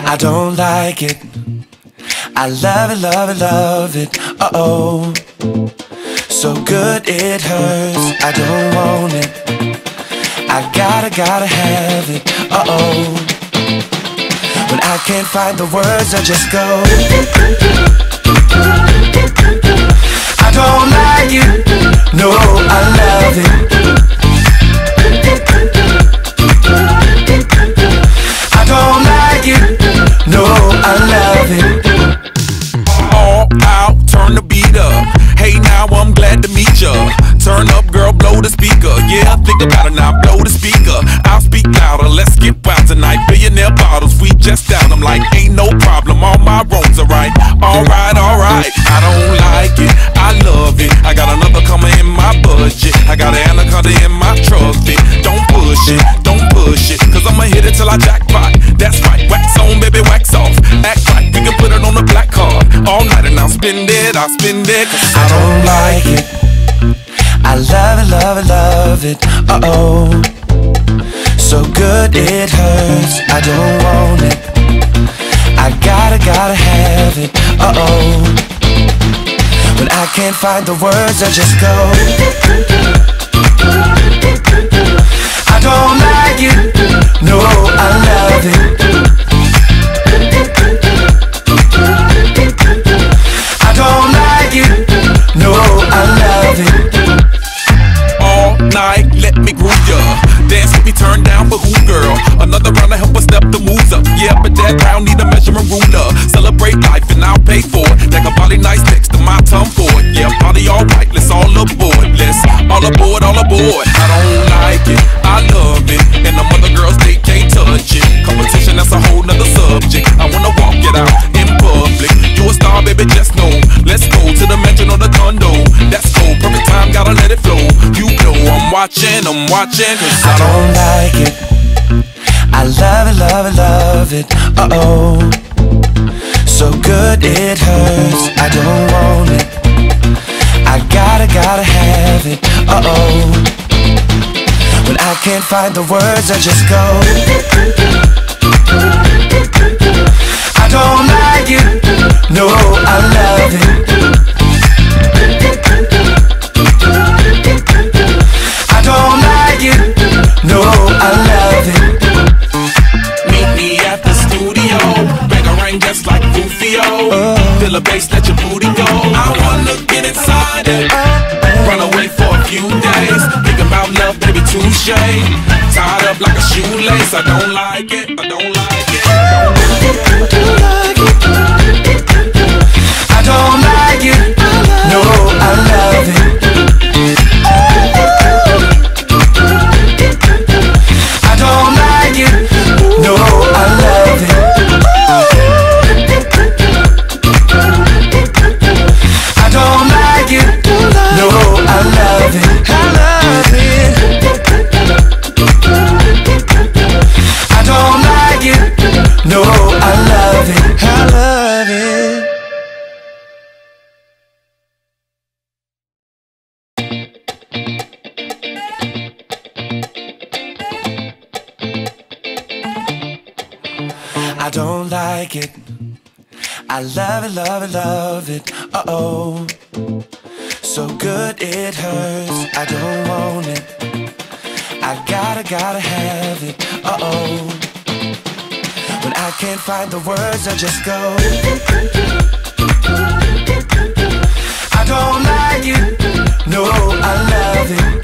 I don't like it. I love it, love it, love it. Uh-oh, so good it hurts. I don't want it. I gotta have it. Uh-oh, when I can't find the words, I just go. I don't like it. No, I love it. I don't like it. No, I love it. All out, turn the beat up. Hey, now I'm glad to meet ya. Turn up, girl, blow the speaker. Yeah, think about it now, blow the speaker. I'll speak louder, let's get wild tonight. Billionaire bottles, we just down. I'm like, ain't no problem, all my wrongs are right. Alright, alright, I don't like it, I love it. I got another coming in my budget. I got an anaconda in my trusty. Don't push it, cause I'ma hit it till I jackpot. That's right, wax on, baby, wax off. Act right, we can put it on the black card. All night and I'll spend it, cause I don't like it. I love it, love it, love it. Uh-oh, so good it hurts. I don't want it. I gotta have it. Uh-oh, when I can't find the words, I just go. I don't like it. No, I love it. I don't like it. No, I love it. All night, let me groove ya. Dance with me, turn down for who, girl? Another round to help us step the moves up. Yeah, but that round need a measuring ruler. Celebrate life and I'll pay for it. Like a body nice next to my tongue for it. Yeah, body alright, let's all aboard. Let's all aboard, all aboard. I don't like it, I love it. And the other girls, they can't touch it. Competition, that's a whole nother subject. I wanna walk it out in public. You a star, baby, just know. Let's go to the mansion or the condo. That's cool, perfect time, gotta let it flow. You know I'm watching, cause I don't like it. I love it, love it, love it. Uh-oh, so good it hurts. I don't want it. I gotta have it. Uh-oh, when I can't find the words, I just go. I don't like it. No, I love it. I don't like it. No, I love it. meet me at the studio. Bang a ring just like Rufio. Feel a bass, let your booty go. I wanna get inside it. Run away for a few days. Thinking about love, baby, touche. Tied up like a shoelace. I don't like it. I don't like it. I don't like it. No, I love it. I don't like it. No, I love it. I don't like it. No, I love it. I love it. I don't like it. No, I love it. I love it. I don't like it. I love it, love it, love it. Uh-oh, so good it hurts. I don't want it. I gotta have it. Uh-oh, when I can't find the words, I just go. I don't like it. No, I love it.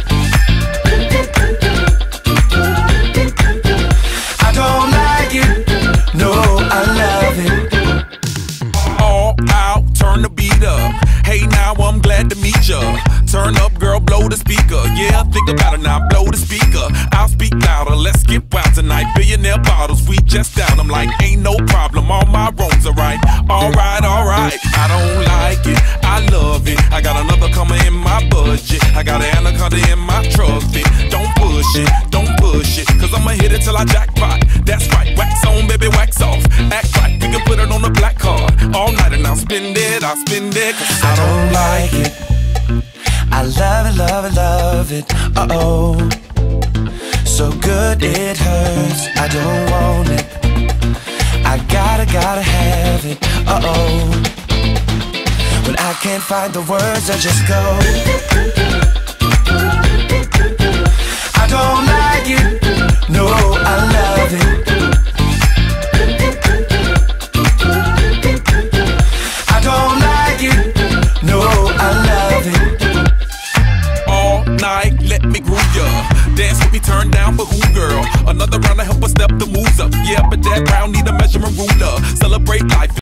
I don't like it. No, I love it. All out, turn the beat up. Hey, now I'm glad to meet ya. Turn up, girl, blow the speaker. Yeah, think about it now, blow the speaker. I'll speak louder, let's get wild tonight. Billionaire bottles, we just down. I'm like, ain't no problem, all my wrongs are right. Alright, alright, I don't like it, I love it. I got another coming in my budget. I got an anaconda in my trusty. Don't push it, cause I'ma hit it till I jackpot. That's right, wax on, baby, wax off. Act right, we can put it on the black card. All night and I'll spend it, cause I don't like it. I love it, love it, love it. Uh-oh, so good it hurts. I don't want it. I gotta have it. Uh-oh. When I can't find the words, I just go. I don't like it, no, I love it. I don't like it, no, I love it. All night, let me groove ya. Dance with me, turn down for who, girl? Another round to help us step the moves up. Yeah, but that round need a measurement ruler. Celebrate life.